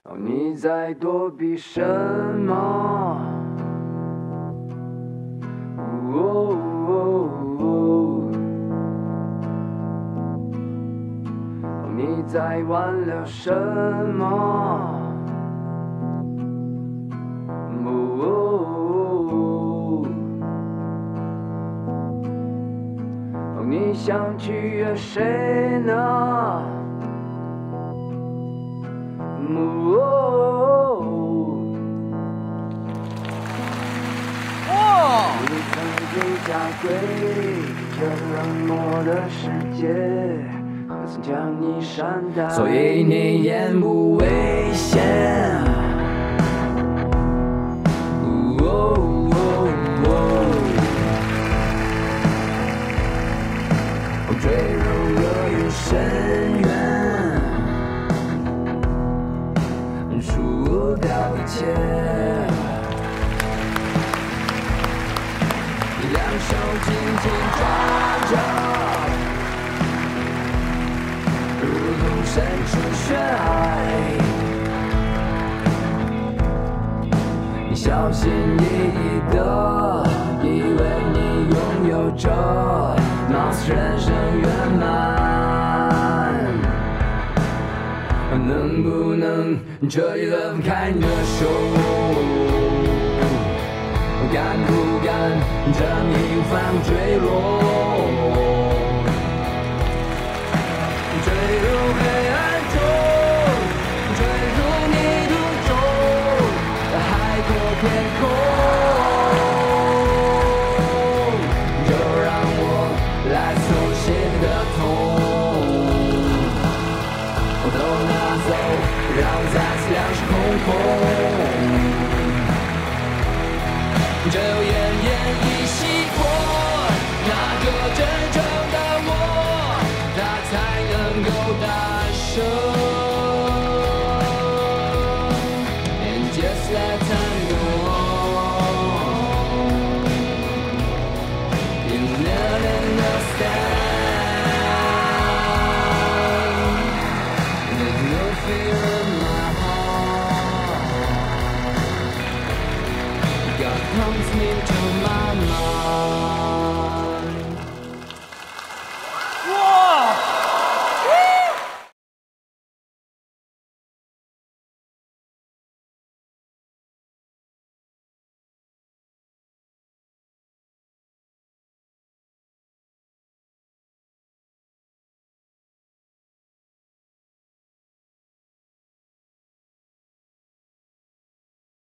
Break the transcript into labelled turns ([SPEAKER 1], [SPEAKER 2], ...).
[SPEAKER 1] 哦，你在躲避什么？哦你在挽留什么？你想取悦谁呢？你曾经下跪这冷漠的世界，何曾将你善待？所以你言不危险。坠入了有深渊，输掉一切。两手紧紧抓着，如同身处血海。你小心翼翼的，以为你拥有着貌似人生圆满，能不能彻底的放开你的手？敢不敢这命运反复坠落？